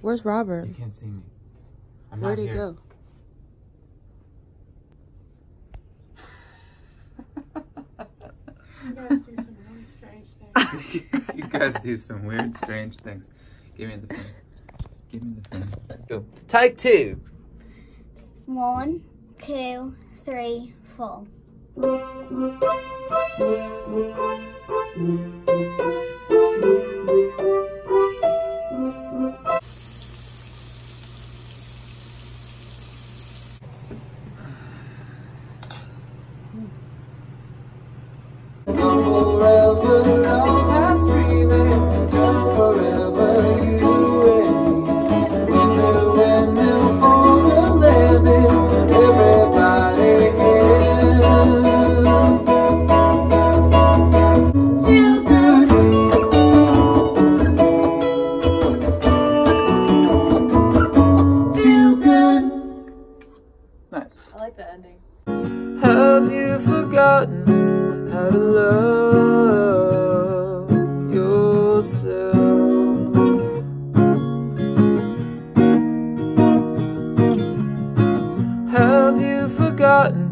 Where's Robert? You can't see me. Where'd he go? You guys do some weird, strange things. Give me the phone. Give me the phone. Go. Take 2. 1, 2, 3, 4. Forever, love has freely until forever you and when the foreign land is everybody in. Feel good. Feel good. Nice. I like the ending. Have you forgotten how to love yourself? Have you forgotten